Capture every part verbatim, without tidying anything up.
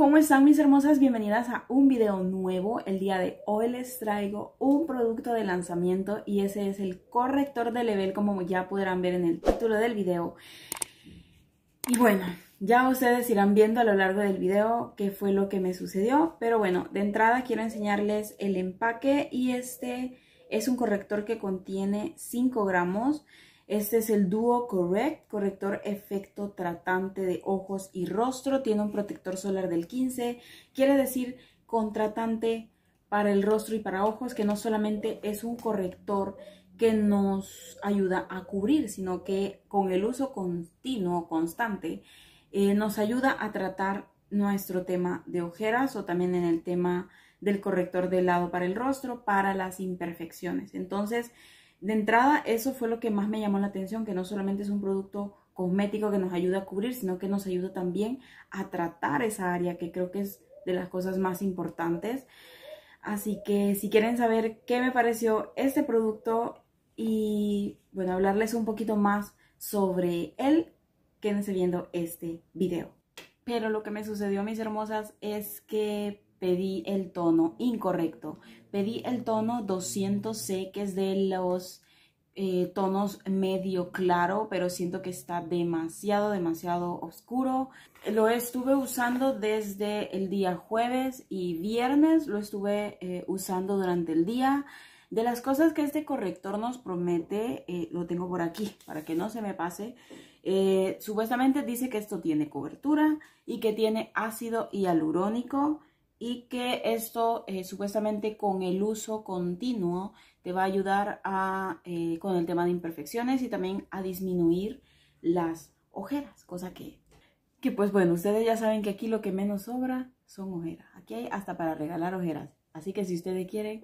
¿Cómo están mis hermosas? Bienvenidas a un video nuevo. El día de hoy les traigo un producto de lanzamiento y ese es el corrector de level, como ya podrán ver en el título del video. Y bueno, ya ustedes irán viendo a lo largo del video qué fue lo que me sucedió, pero bueno, de entrada quiero enseñarles el empaque y este es un corrector que contiene cinco gramos. Este es el Duo Correct, corrector efecto tratante de ojos y rostro. Tiene un protector solar del quince, quiere decir con tratante para el rostro y para ojos, que no solamente es un corrector que nos ayuda a cubrir, sino que con el uso continuo, constante, eh, nos ayuda a tratar nuestro tema de ojeras o también en el tema del corrector de lado para el rostro, para las imperfecciones. Entonces, de entrada, eso fue lo que más me llamó la atención, que no solamente es un producto cosmético que nos ayuda a cubrir, sino que nos ayuda también a tratar esa área, que creo que es de las cosas más importantes. Así que si quieren saber qué me pareció este producto y, bueno, hablarles un poquito más sobre él, quédense viendo este video. Pero lo que me sucedió, mis hermosas, es que pedí el tono incorrecto. Pedí el tono doscientos C, que es de los eh, tonos medio claro, pero siento que está demasiado, demasiado oscuro. Lo estuve usando desde el día jueves y viernes, lo estuve eh, usando durante el día. De las cosas que este corrector nos promete, eh, lo tengo por aquí para que no se me pase. Eh, supuestamente dice que esto tiene cobertura y que tiene ácido hialurónico y que esto eh, supuestamente con el uso continuo te va a ayudar a, eh, con el tema de imperfecciones y también a disminuir las ojeras, cosa que, que pues bueno, ustedes ya saben que aquí lo que menos sobra son ojeras. Aquí hay hasta para regalar ojeras, así que si ustedes quieren...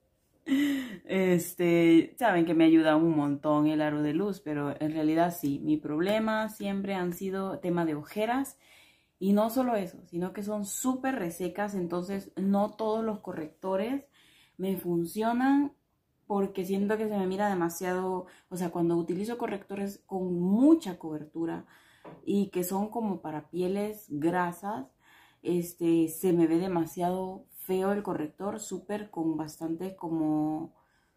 Este, saben que me ayuda un montón el aro de luz, pero en realidad sí, mi problema siempre han sido tema de ojeras y no solo eso, sino que son súper resecas, entonces no todos los correctores me funcionan porque siento que se me mira demasiado, o sea, cuando utilizo correctores con mucha cobertura y que son como para pieles grasas, este, se me ve demasiado feo el corrector, súper con bastante como,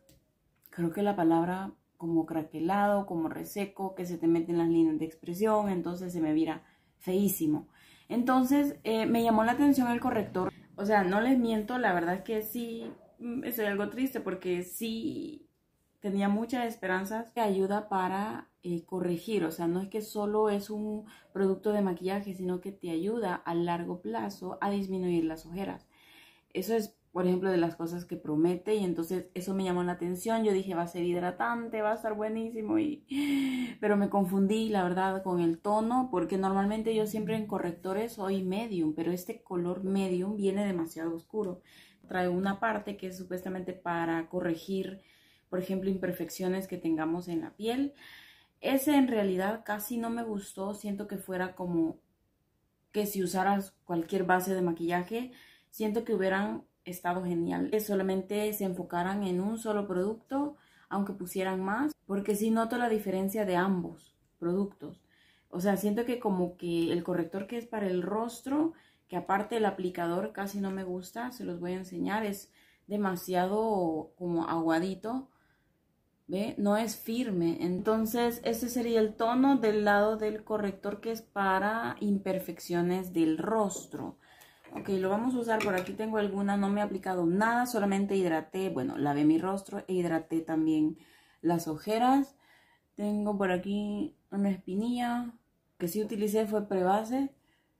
creo que la palabra como craquelado, como reseco, que se te meten las líneas de expresión, entonces se me mira feísimo. Entonces eh, me llamó la atención el corrector, o sea, no les miento, la verdad es que sí, estoy algo triste porque sí tenía muchas esperanzas que ayuda para eh, corregir, o sea, no es que solo es un producto de maquillaje, sino que te ayuda a largo plazo a disminuir las ojeras. Eso es, por ejemplo, de las cosas que promete y entonces eso me llamó la atención. Yo dije, va a ser hidratante, va a estar buenísimo, y... pero me confundí, la verdad, con el tono, porque normalmente yo siempre en correctores soy medium, pero este color medium viene demasiado oscuro. Trae una parte que es supuestamente para corregir, por ejemplo, imperfecciones que tengamos en la piel. Ese en realidad casi no me gustó, siento que fuera como que si usaras cualquier base de maquillaje, siento que hubieran estado genial, que solamente se enfocaran en un solo producto, aunque pusieran más, porque sí noto la diferencia de ambos productos. O sea, siento que como que el corrector que es para el rostro, que aparte el aplicador casi no me gusta, se los voy a enseñar, es demasiado como aguadito, ¿ve? No es firme. Entonces, este sería el tono del lado del corrector que es para imperfecciones del rostro. Ok, lo vamos a usar. Por aquí tengo alguna, no me he aplicado nada, solamente hidraté, bueno, lavé mi rostro e hidraté también las ojeras. Tengo por aquí una espinilla que sí utilicé, fue prebase.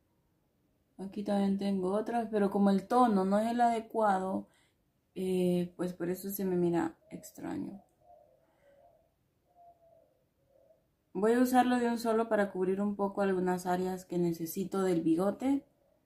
Aquí también tengo otras, pero como el tono no es el adecuado, eh, pues por eso se me mira extraño. Voy a usarlo de un solo para cubrir un poco algunas áreas que necesito del bigote.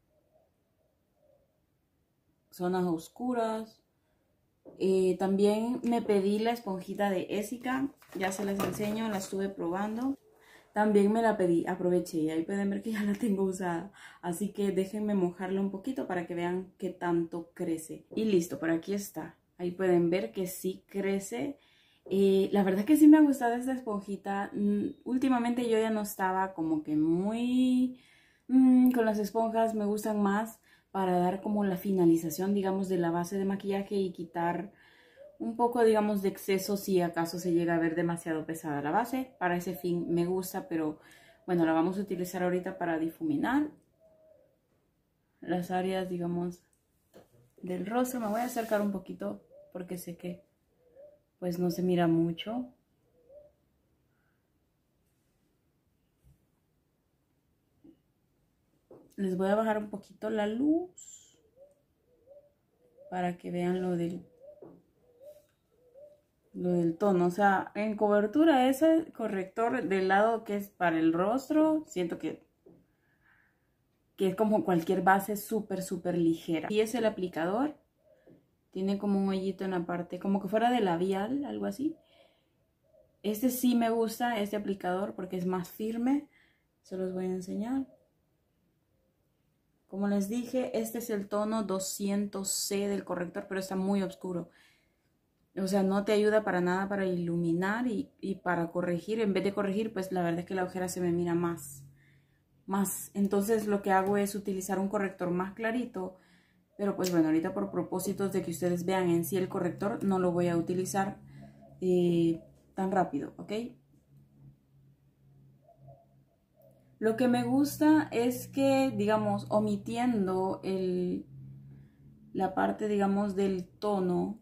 Zonas oscuras. Eh, también me pedí la esponjita de Essica, ya se les enseño, la estuve probando. También me la pedí, aproveché y ahí pueden ver que ya la tengo usada. Así que déjenme mojarla un poquito para que vean qué tanto crece. Y listo, por aquí está. Ahí pueden ver que sí crece. Eh, la verdad que sí me ha gustado esta esponjita. Mm, últimamente yo ya no estaba como que muy Mm, con las esponjas me gustan más para dar como la finalización, digamos, de la base de maquillaje y quitar un poco, digamos, de exceso si acaso se llega a ver demasiado pesada la base. Para ese fin me gusta, pero bueno, la vamos a utilizar ahorita para difuminar las áreas, digamos, del rostro. Me voy a acercar un poquito porque sé que pues no se mira mucho. Les voy a bajar un poquito la luz para que vean lo del lo del tono. O sea, en cobertura ese corrector del lado que es para el rostro, siento que que es como cualquier base súper súper ligera. Y es el aplicador, tiene como un hoyito en la parte, como que fuera de labial, algo así. Este sí me gusta, este aplicador, porque es más firme. Se los voy a enseñar. Como les dije, este es el tono doscientos C del corrector, pero está muy oscuro. O sea, no te ayuda para nada para iluminar y, y para corregir. En vez de corregir, pues la verdad es que la ojera se me mira más. más. Entonces lo que hago es utilizar un corrector más clarito. Pero pues bueno, ahorita por propósitos de que ustedes vean en sí el corrector, no lo voy a utilizar eh, tan rápido, ¿ok? Lo que me gusta es que, digamos, omitiendo el, la parte, digamos, del tono,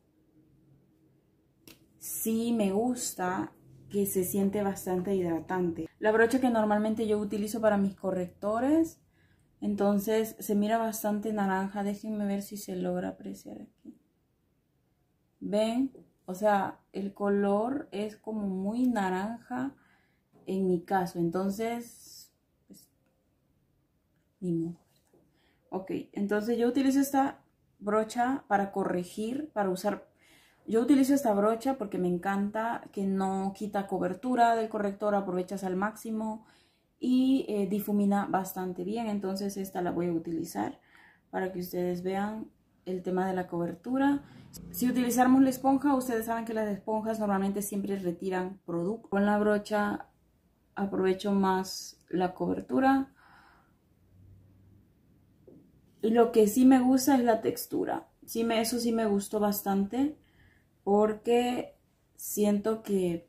sí me gusta que se siente bastante hidratante. La brocha que normalmente yo utilizo para mis correctores, entonces se mira bastante naranja. Déjenme ver si se logra apreciar aquí. ¿Ven? O sea, el color es como muy naranja en mi caso. Entonces, pues, ni modo. Ok, entonces yo utilizo esta brocha para corregir, para usar. Yo utilizo esta brocha porque me encanta que no quita cobertura del corrector, aprovechas al máximo y eh, difumina bastante bien. Entonces esta la voy a utilizar para que ustedes vean el tema de la cobertura. Si utilizamos la esponja, ustedes saben que las esponjas normalmente siempre retiran producto. Con la brocha aprovecho más la cobertura. Y lo que sí me gusta es la textura. Sí me, eso sí me gustó bastante porque siento que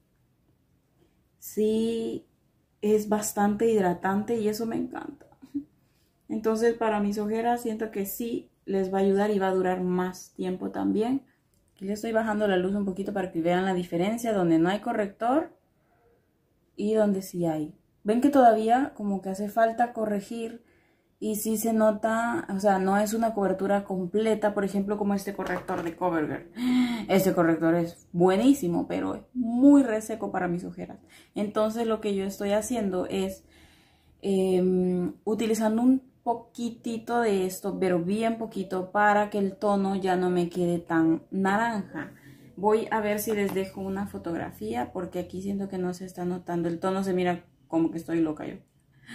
sí es bastante hidratante y eso me encanta. Entonces para mis ojeras siento que sí les va a ayudar y va a durar más tiempo también. Aquí le estoy bajando la luz un poquito para que vean la diferencia donde no hay corrector y donde sí hay. Ven que todavía como que hace falta corregir y sí se nota, o sea, no es una cobertura completa, por ejemplo, como este corrector de CoverGirl. Este corrector es buenísimo, pero es muy reseco para mis ojeras. Entonces lo que yo estoy haciendo es eh, utilizando un poquitito de esto, pero bien poquito, para que el tono ya no me quede tan naranja. Voy a ver si les dejo una fotografía, porque aquí siento que no se está notando. El tono se mira como que estoy loca yo.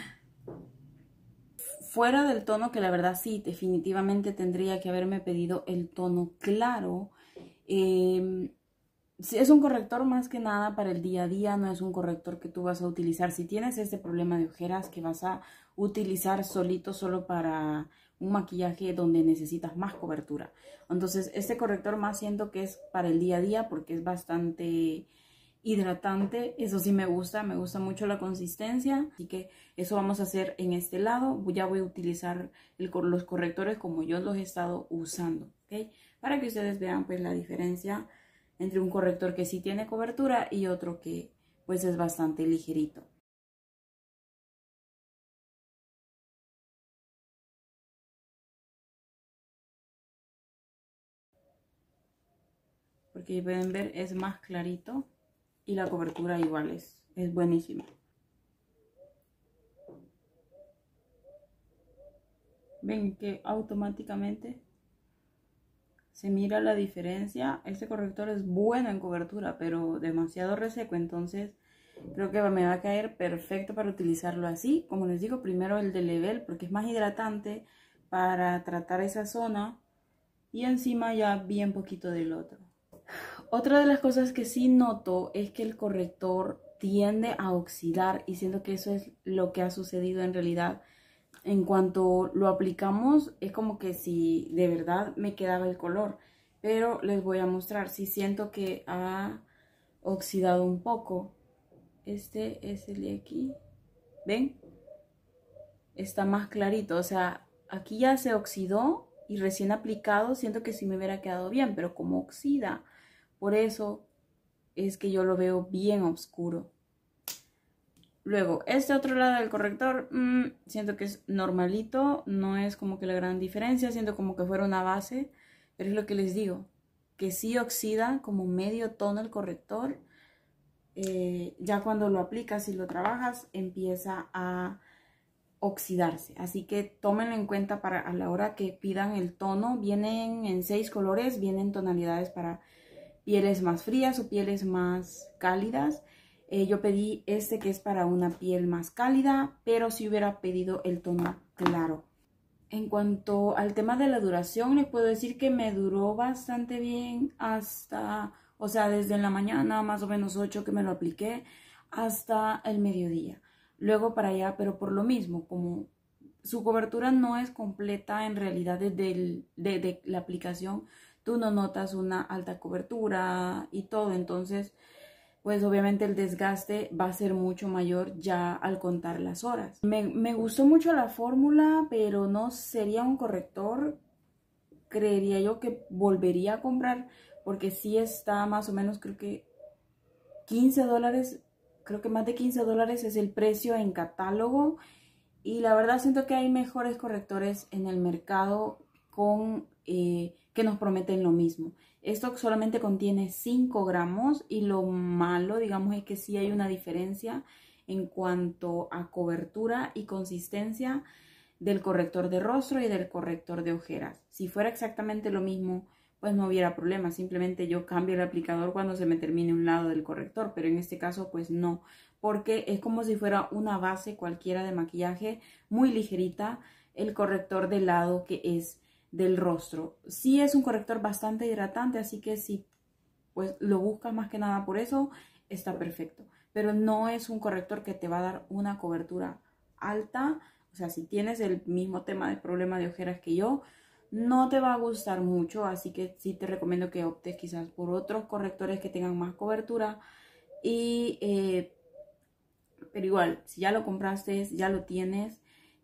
Fuera del tono, que la verdad sí, definitivamente tendría que haberme pedido el tono claro. Eh, es un corrector más que nada para el día a día, no es un corrector que tú vas a utilizar. Si tienes este problema de ojeras que vas a utilizar solito solo para un maquillaje donde necesitas más cobertura. Entonces este corrector más siento que es para el día a día porque es bastante hidratante. Eso sí me gusta, me gusta mucho la consistencia, así que eso vamos a hacer en este lado. Ya voy a utilizar el, los correctores como yo los he estado usando, ¿ok? Para que ustedes vean pues la diferencia entre un corrector que sí tiene cobertura y otro que pues es bastante ligerito. Porque pueden ver es más clarito y la cobertura igual es, es buenísima. Ven que automáticamente se mira la diferencia. Este corrector es bueno en cobertura, pero demasiado reseco, entonces creo que me va a caer perfecto para utilizarlo así. Como les digo, primero el de Level porque es más hidratante para tratar esa zona y encima ya bien poquito del otro. Otra de las cosas que sí noto es que el corrector tiende a oxidar y siento que eso es lo que ha sucedido en realidad En cuanto lo aplicamos, es como que si de verdad me quedaba el color. Pero les voy a mostrar, si siento que ha oxidado un poco. Este es el de aquí. ¿Ven? Está más clarito, o sea, aquí ya se oxidó y recién aplicado siento que sí me hubiera quedado bien, pero como oxida, por eso es que yo lo veo bien oscuro. Luego, este otro lado del corrector, mmm, siento que es normalito, no es como que la gran diferencia, siento como que fuera una base, pero es lo que les digo, que sí oxida como medio tono el corrector. Eh, ya cuando lo aplicas y lo trabajas, empieza a oxidarse, así que tómenlo en cuenta para a la hora que pidan el tono. Vienen en seis colores, vienen tonalidades para pieles más frías o pieles más cálidas. Eh, yo pedí este que es para una piel más cálida, pero si hubiera pedido el tono claro. En cuanto al tema de la duración, les puedo decir que me duró bastante bien hasta, o sea, desde la mañana, más o menos ocho que me lo apliqué, hasta el mediodía. Luego para allá, pero por lo mismo, como su cobertura no es completa en realidad desde el, de, de la aplicación, tú no notas una alta cobertura y todo, entonces pues obviamente el desgaste va a ser mucho mayor ya al contar las horas. Me, me gustó mucho la fórmula, pero no sería un corrector, creería yo que volvería a comprar, porque sí está más o menos, creo que quince dólares, creo que más de quince dólares es el precio en catálogo, y la verdad siento que hay mejores correctores en el mercado con eh, que nos prometen lo mismo. Esto solamente contiene cinco gramos y lo malo, digamos, es que sí hay una diferencia en cuanto a cobertura y consistencia del corrector de rostro y del corrector de ojeras. Si fuera exactamente lo mismo, pues no hubiera problema. Simplemente yo cambio el aplicador cuando se me termine un lado del corrector, pero en este caso pues no, porque es como si fuera una base cualquiera de maquillaje muy ligerita, el corrector del lado que es del rostro. Sí es un corrector bastante hidratante, así que si pues lo buscas más que nada por eso, está perfecto. Pero no es un corrector que te va a dar una cobertura alta. O sea, si tienes el mismo tema de problema de ojeras que yo, no te va a gustar mucho. Así que sí te recomiendo que optes quizás por otros correctores que tengan más cobertura. Y, eh, pero igual, si ya lo compraste, ya lo tienes,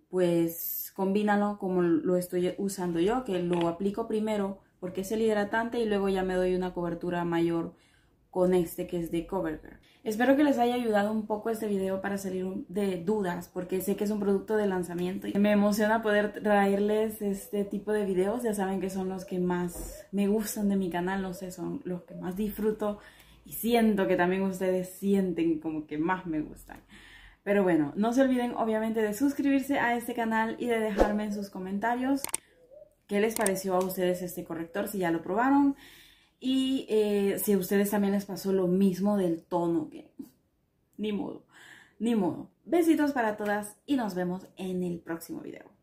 pues combínalo como lo estoy usando yo, que lo aplico primero porque es el hidratante y luego ya me doy una cobertura mayor con este que es de CoverGirl. Espero que les haya ayudado un poco este video para salir de dudas, porque sé que es un producto de lanzamiento y me emociona poder traerles este tipo de videos. Ya saben que son los que más me gustan de mi canal, no sé, son los que más disfruto y siento que también ustedes sienten como que más me gustan. Pero bueno, no se olviden obviamente de suscribirse a este canal y de dejarme en sus comentarios qué les pareció a ustedes este corrector, si ya lo probaron. Y eh, si a ustedes también les pasó lo mismo del tono, que ni modo, ni modo. Besitos para todas y nos vemos en el próximo video.